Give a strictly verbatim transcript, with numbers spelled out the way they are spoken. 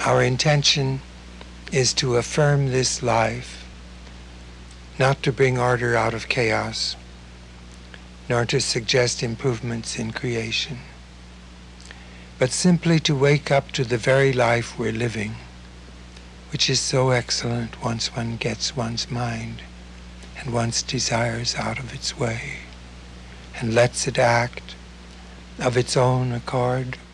Our intention is to affirm this life, not to bring order out of chaos, nor to suggest improvements in creation, but simply to wake up to the very life we're living, which is so excellent once one gets one's mind and one's desires out of its way and lets it act of its own accord